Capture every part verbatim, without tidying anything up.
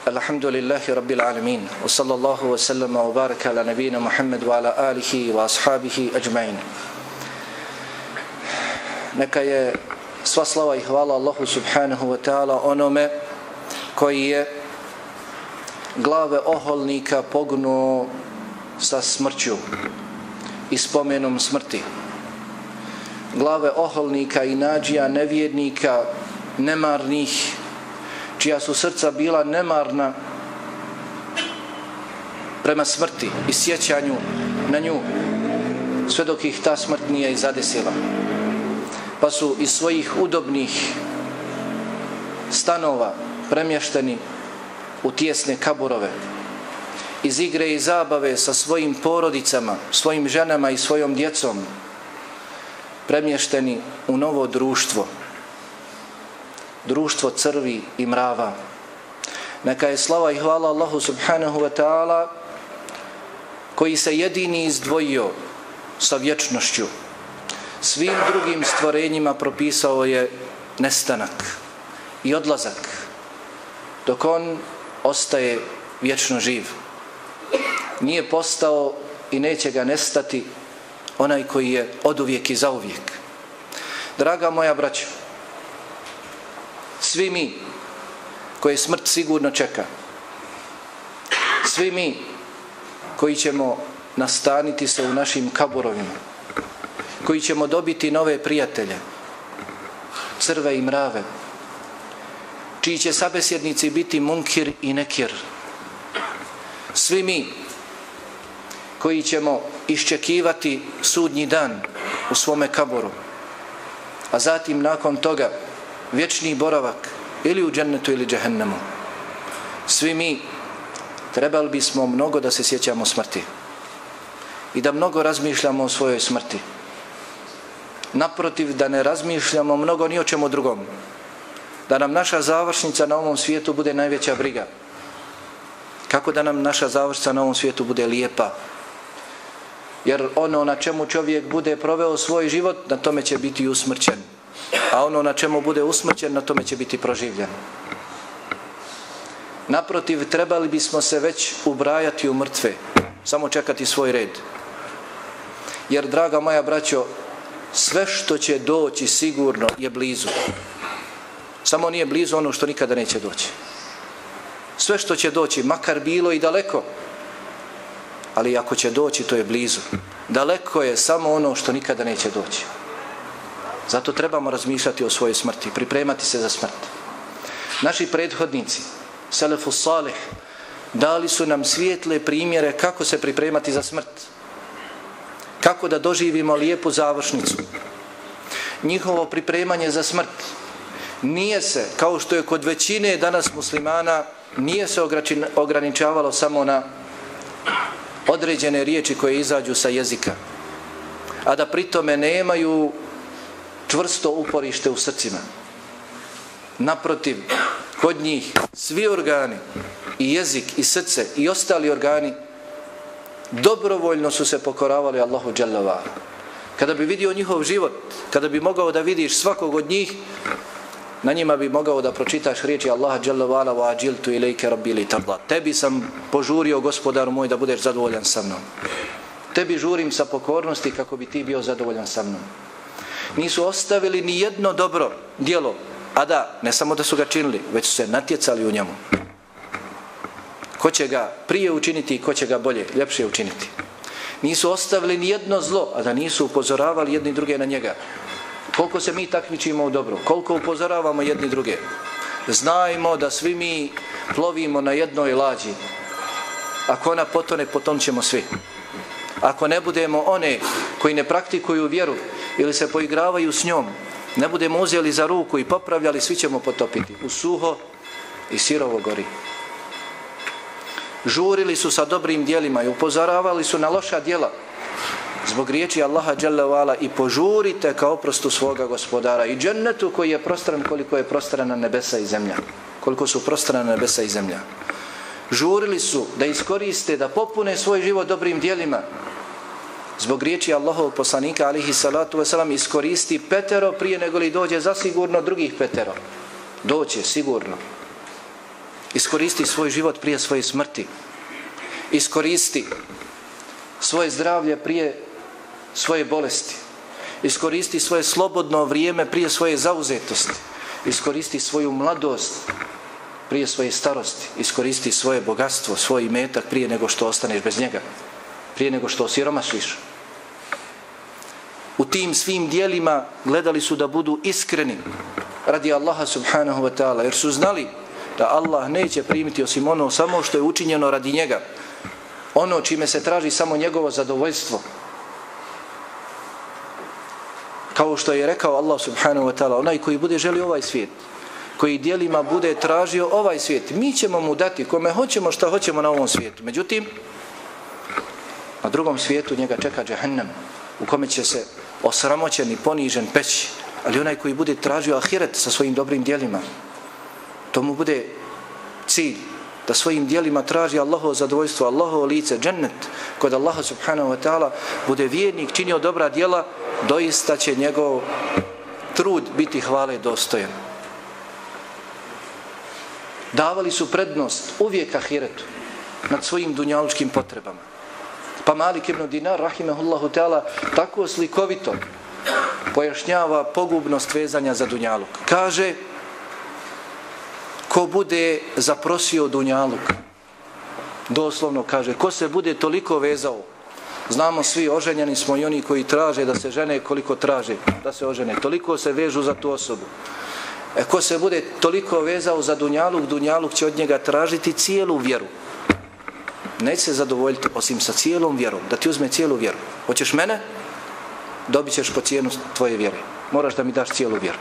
Alhamdulillahi Rabbil Alamin. Wa sallallahu wa sallama wa baraka ala nabina Muhammad wa ala alihi wa ashabihi ajma'in. Neka je sva slava i hvala Allahu subhanahu wa ta'ala onome koji je glave oholnika pognuo sa smrću i spomenom smrti. Glave oholnika i nađija nevjernika, nemarnih, čija su srca bila nemarna prema smrti i sjećanju na nju, sve dok ih ta smrt nije i zadesila. Pa su iz svojih udobnih stanova premješteni u tijesne kaburove, iz igre i zabave sa svojim porodicama, svojim ženama i svojom djecom, premješteni u novo društvo, društvo crvi i mrava. Neka je slava i hvala Allahu subhanahu wa ta'ala koji se jedini izdvojio sa vječnošću. Svim drugim stvorenjima propisao je nestanak i odlazak, dok on ostaje vječno živ. Nije postao i neće ga nestati onaj koji je oduvijek i zauvijek. Draga moja braćo, svi mi koje smrt sigurno čeka, svi mi koji ćemo nastaniti se u našim kaburovima, koji ćemo dobiti nove prijatelje, crve i mrave, čiji će sabesjednici biti munkir i nekir, svi mi koji ćemo iščekivati sudnji dan u svome kaburu, a zatim nakon toga vječni boravak ili u džennetu ili džehennemu, svi mi trebali bismo mnogo da se sjećamo smrti i da mnogo razmišljamo o svojoj smrti. Naprotiv, da ne razmišljamo mnogo ni o čemu drugom, da nam naša završnica na ovom svijetu bude najveća briga. Kako da nam naša završnica na ovom svijetu bude lijepa? Jer ono na čemu čovjek bude proveo svoj život, na tome će biti usmrćen. A ono na čemu bude usmrćen, na tome će biti proživljen. Naprotiv, trebali bismo se već ubrajati u mrtve, samo čekati svoj red. Jer, draga moja braćo, sve što će doći sigurno je blizu. Samo nije blizu ono što nikada neće doći. Sve što će doći, makar bilo i daleko, ali ako će doći, to je blizu. Daleko je samo ono što nikada neće doći. Zato trebamo razmišljati o svojoj smrti, pripremati se za smrt. Naši prethodnici, Selefus Salih, dali su nam svijetle primjere kako se pripremati za smrt, kako da doživimo lijepu završnicu. Njihovo pripremanje za smrt nije se, kao što je kod većine danas muslimana, nije se ograničavalo samo na određene riječi koje izađu sa jezika, a da pritome nemaju čvrsto uporište u srcima. Naprotiv, kod njih svi organi, i jezik, i srce, i ostali organi, dobrovoljno su se pokoravali Allahu dželle ve ala. Kada bi vidio njihov život, kada bi mogao da vidiš svakog od njih, na njima bi mogao da pročitaš riječi Allaha dželle ve ala: "Wa ajiltu ilejke rabbi li tarda." Tebi sam požurio, gospodaru moj, da budeš zadovoljan sa mnom. Tebi žurim sa pokornosti kako bi ti bio zadovoljan sa mnom. Nisu ostavili ni jedno dobro djelo, a da, ne samo da su ga činili, već su se natjecali u njemu. Ko će ga prije učiniti i ko će ga bolje, ljepše učiniti. Nisu ostavili ni jedno zlo, a da nisu upozoravali jedni druge na njega. Koliko se mi takmičimo u dobru, koliko upozoravamo jedni druge. Znajmo da svi mi plovimo na jednoj lađi. Ako ona potone, potonut ćemo svi. Ako ne budemo one koji ne praktikuju vjeru ili se poigravaju s njom, ne budemo uzeli za ruku i popravljali, svi ćemo potopiti u suho i sirovo gori. Žurili su sa dobrim djelima i upozoravali su na loša djela zbog riječi Allaha dželle ve ala: "I požurite ka oprostu svoga gospodara i džennetu koji je prostran koliko je prostrana nebesa i zemlja." Koliko su prostrana nebesa i zemlja. Žurili su da iskoriste, da popune svoj život dobrim djelima. Zbog riječi Allahovog poslanika alihi salatu wasalam: "Iskoristi petero prije nego li dođe zasigurno drugih petero." Doće sigurno. Iskoristi svoj život prije svoje smrti. Iskoristi svoje zdravlje prije svoje bolesti. Iskoristi svoje slobodno vrijeme prije svoje zauzetosti. Iskoristi svoju mladost prije svoje starosti. Iskoristi svoje bogatstvo, svoj imetak prije nego što ostaneš bez njega. Prije nego što osiromašiš. U tim svim dijelima gledali su da budu iskreni radi Allaha subhanahu wa ta'ala, jer su znali da Allah neće primiti osim ono samo što je učinjeno radi njega. Ono čime se traži samo njegovo zadovoljstvo. Kao što je rekao Allah subhanahu wa ta'ala, onaj koji bude želio ovaj svijet, koji dijelima bude tražio ovaj svijet, mi ćemo mu dati kome hoćemo šta hoćemo na ovom svijetu. Međutim, na drugom svijetu njega čeka džehennem, u kome će se osramoćen i ponižen peći. Ali onaj koji bude tražio ahiret sa svojim dobrim dijelima, to mu bude cilj, da svojim dijelima traži Allahovo zadovoljstvo, Allahovo lice, džennet, kod Allaha subhanahu wa ta'ala, bude vjernik, činio dobra djela, doista će njegov trud biti hvale dostojan. Davali su prednost uvijek ahiretu nad svojim dunjalučkim potrebama. Pa Malik ibn Dinar, rahimahullahu ta'ala, tako slikovito pojašnjava pogubnost vezanja za dunjaluk. Kaže, ko bude zaprosio dunjaluk, doslovno kaže, ko se bude toliko vezao, znamo svi, oženjeni smo i oni koji traže da se žene koliko traže da se ožene, toliko se vežu za tu osobu. E, ko se bude toliko vezao za dunjaluk, dunjaluk će od njega tražiti cijelu vjeru. Neće se zadovoljiti osim sa cijelom vjerom, da ti uzme cijelu vjeru. Hoćeš mene? Dobit ćeš po cijenu tvoje vjere. Moraš da mi daš cijelu vjeru.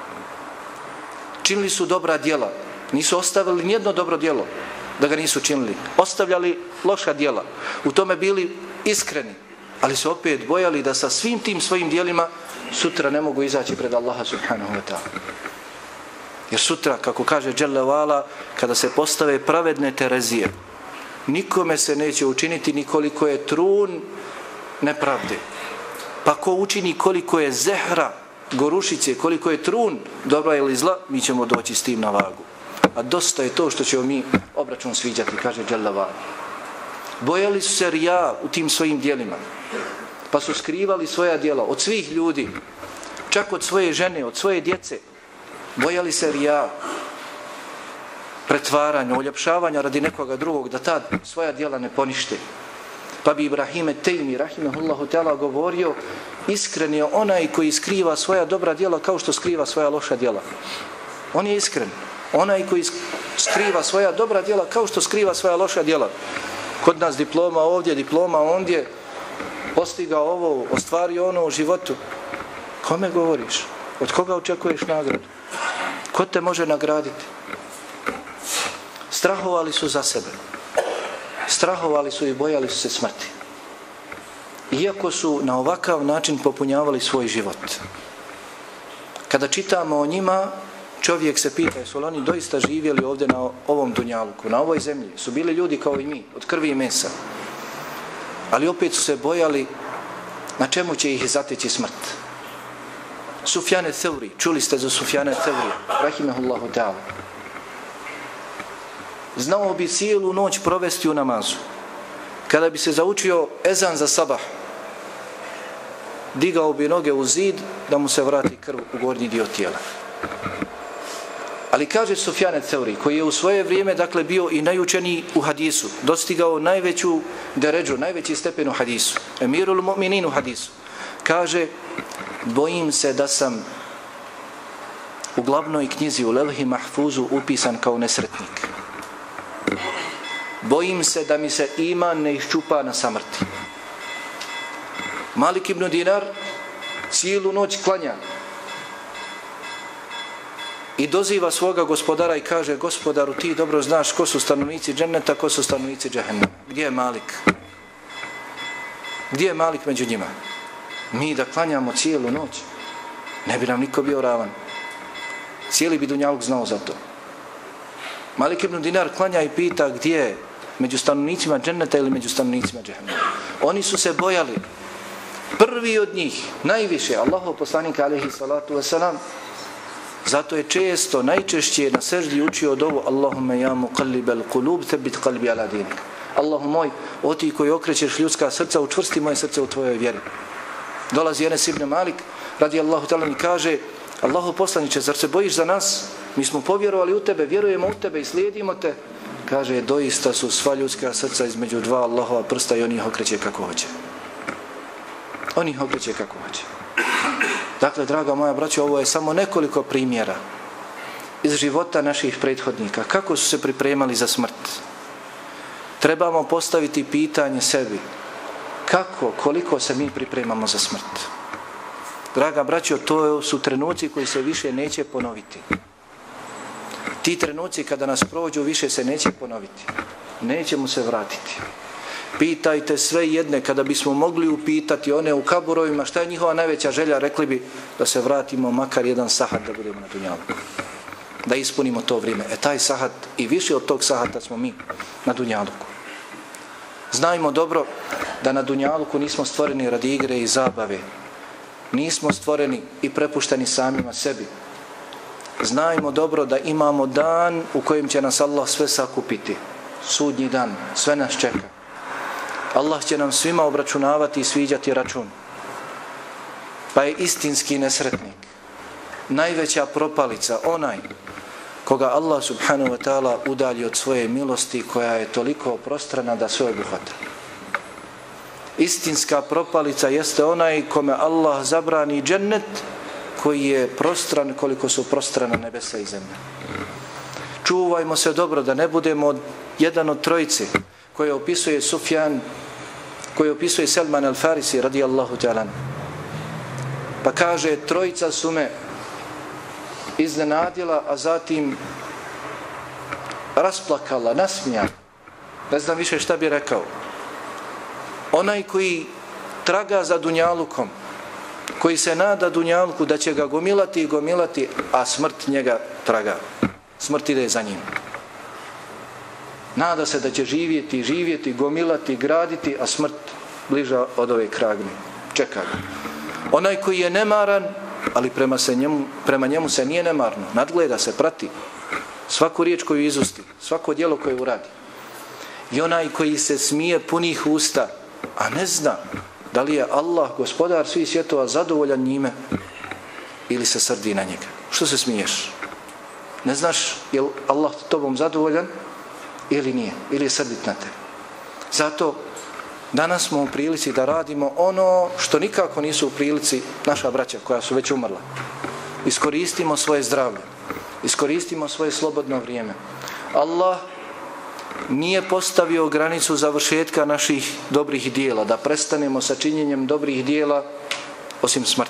Činili su dobra djela. Nisu ostavili nijedno dobro djelo da ga nisu činili. Ostavljali loša djela. U tome bili iskreni. Ali se opet bojali da sa svim tim svojim djelima sutra ne mogu izaći pred Allaha subhanahu wa ta'ala. Jer sutra, kako kaže Jalla wa'ala, kada se postave pravedne terezije, nikome se neće učiniti ni koliko je trun nepravde. Pa ko učini koliko je zehra, gorušice, koliko je trun dobra ili zla, mi ćemo doći s tim na vagu. A dosta je to što ćemo mi obračun sviđati, kaže Jalla wa'ala. Bojali su se rija u tim svojim dijelima, pa su skrivali svoja djela od svih ljudi, čak od svoje žene, od svoje djece. Bojali se rija, pretvaranja, uljepšavanja radi nekoga drugog, da ta svoja djela ne ponište. Pa bi Ibrahim et-Tejmi, rahimahullahu ta'ala, govorio, iskren je onaj koji skriva svoja dobra djela kao što skriva svoja loša djela. On je iskren. Onaj koji skriva svoja dobra djela kao što skriva svoja loša djela. Kod nas diploma ovdje, diploma ondje, postigao ovo, ostvario ono u životu. Kome govoriš? Od koga očekuješ nagradu? Ko te može nagraditi? Strahovali su za sebe. Strahovali su i bojali su se smrti. Iako su na ovakav način popunjavali svoj život. Kada čitamo o njima, čovjek se pita, jesu li oni doista živjeli ovdje na ovom dunjaluku, na ovoj zemlji? Su bili ljudi kao i mi, od krvi i mesa. Ali opet su se bojali na čemu će ih zateći smrt. Sufjan et-Thauri, čuli ste za Sufjana et-Thauri, rahimahullahu ta'ala. Znao bi cijelu noć provesti u namazu. Kada bi se zaučio ezan za sabah, digao bi noge u zid da mu se vrati krv u gornji dio tijela. Ali kaže Sufjan et-Thauri, koji je u svoje vrijeme dakle bio i najučeniji u hadisu, dostigao najveću deređu, najveći stepen u hadisu, emirul mu'minin u hadisu, kaže, bojim se da sam u glavnoj knjizi u Levhi Mahfuzu upisan kao nesretnik. Bojim se da mi se iman ne iščupa na samrti. Malik ibn Dinar cijelu noć klanja i doziva svoga gospodara i kaže, gospodaru, ti dobro znaš ko su stanovnici dženneta, ko su stanovnici džehennema. Gdje je Malik? Gdje je Malik među njima? Mi da klanjamo cijelu noć, ne bi nam niko bio ravan. Cijeli bi dunjaluk znao za to. Malik ibn Dinar klanja i pita gdje je, među stanovnicima dženneta ili među stanovnicima džehennema. Oni su se bojali. Prvi od njih, najviše, Allahov poslanik alejhi salatu vesselam, Zato je često, najčešće na seždi učio dovu Allahumme ja muqallibal qulub thabbit qalbi ala dinik. Allahu moj, o ti koji okrećeš ljudska srca, učvrsti moje srce u tvojoj vjeri. Dolazi Enes ibn Malik radijallahu ta'ala i kaže: Allahu poslaniče, zar se bojiš za nas? Mi smo povjerovali u tebe, vjerujemo u tebe i slijedimo te. Kaže: doista su sva ljudska srca između dva Allahova prsta i on ih okreće kako hoće. On ih okreće kako hoće. Dakle, draga moja braćo, ovo je samo nekoliko primjera iz života naših prethodnika. Kako su se pripremali za smrt? Trebamo postaviti pitanje sebi. Kako, koliko se mi pripremamo za smrt? Draga braćo, to su trenuci koji se više neće ponoviti. Ti trenuci kada nas prođu više se neće ponoviti. Nećemo se vratiti. Pitajte sve jedne, kada bismo mogli upitati one u kaburovima šta je njihova najveća želja, rekli bi da se vratimo makar jedan sahat da budemo na dunjaluku. Da ispunimo to vrijeme. E taj sahat i više od tog sahata smo mi na dunjaluku. Znajmo dobro da na dunjaluku nismo stvoreni radi igre i zabave. Nismo stvoreni i prepušteni samima sebi. Znajmo dobro da imamo dan u kojem će nas Allah sve sakupiti. Sudnji dan, sve nas čeka. Allah će nam svima obračunavati i sviđati račun. Pa je istinski nesretnik, najveća propalica, onaj koga Allah subhanahu wa ta'ala udalji od svoje milosti koja je toliko prostrana da sve obuhvata. Istinska propalica jeste onaj kome Allah zabrani džennet koji je prostran koliko su prostrana nebesa i zemlja. Čuvajmo se dobro da ne budemo jedan od trojice koje opisuje Sufjan, koji opisuje Selman al-Farisi radijallahu ta'ala. Pa kaže: trojica su me iznenadila, a zatim rasplakala, nasmijala. Ne znam više šta bi rekao. Onaj koji traga za dunjalukom, koji se nada dunjaluku da će ga gomilati i gomilati, a smrt njega traga. Smrt ide za njim. Nada se da će živjeti, živjeti, gomilati, graditi, a smrt bliža od ove kragni. Čeka ga. Onaj koji je nemaran, ali prema, se njemu, prema njemu se nije nemarno. Nadgleda se, prati svaku riječ koju izusti, svako djelo koje uradi. I onaj koji se smije punih usta, a ne zna da li je Allah, gospodar svih svjetova, zadovoljan njime ili se srdi na njega. Što se smiješ? Ne znaš je li Allah tobom zadovoljan ili nije, ili je srdit na tebe. Zato danas smo u prilici da radimo ono što nikako nisu u prilici naša braća koja su već umrla. Iskoristimo svoje zdravlje, iskoristimo svoje slobodno vrijeme. Allah nije postavio granicu završetka naših dobrih dijela, da prestanemo sa činjenjem dobrih dijela osim smrt.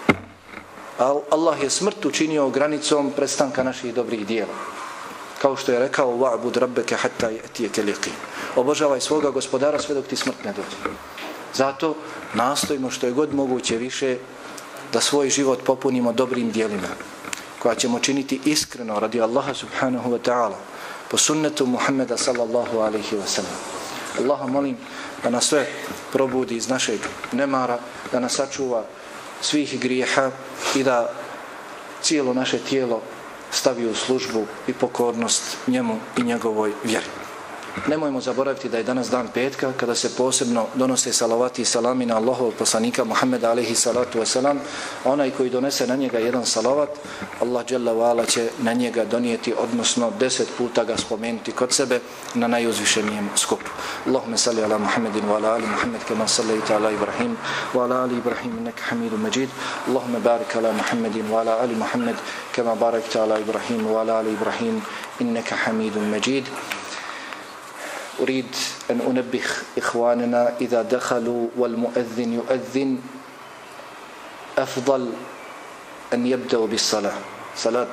Allah je smrt učinio granicom prestanka naših dobrih dijela. Kao što je rekao: wa'bud rabbaka hatta ya'tiyaka al-yaqin. Obožavaj svoga gospodara sve dok ti smrt ne dođe. Zato nastojimo što je god moguće više da svoj život popunimo dobrim dijelima koja ćemo činiti iskreno radi Allaha subhanahu wa ta'ala, po sunnetu Muhammeda sallallahu alaihi wa sallam. Allaha molim da nas sve probudi iz našeg nemara, da nas sačuva svih grijeha i da cijelo naše tijelo stavi u službu i pokornost njemu i njegovoj vjeri. Nemojmo zaboraviti da je danas dan petka kada se posebno donose salavati i salami na Allahovog poslanika Muhammeda alejhi salatu vesselam. Onaj koji donese na njega jedan salavat, Allah dželle ve ala će na njega donijeti, odnosno deset puta ga spomenuti kod sebe na najuzvišenijem skupu. Allahumma salli ala Muhammedin wa ala ali Muhammed kama sallaita ala Ibrahim wa ala ali Ibrahim innaka Hamidum Majid. Allahumma barik ala Muhammedin wa ala ali Muhammed kama barakta ala Ibrahim wa ala ali Ibrahim innaka Hamidum Majid. أريد أن أنبه إخواننا إذا دخلوا والمؤذن يؤذن أفضل أن يبدأوا بالصلاة، صلاة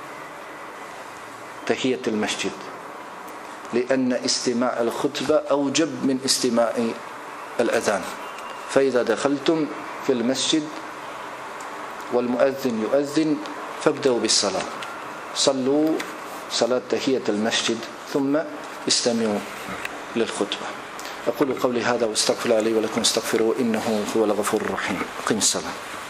تحية المسجد، لأن استماع الخطبة أوجب من استماع الأذان. فإذا دخلتم في المسجد والمؤذن يؤذن فابدأوا بالصلاة، صلوا صلاة تحية المسجد ثم استمعوا للخطبة. أقول قولي هذا واستغفر لي ولكم، استغفروا إنه هو الغفور الرحيم. أقم الصلاة.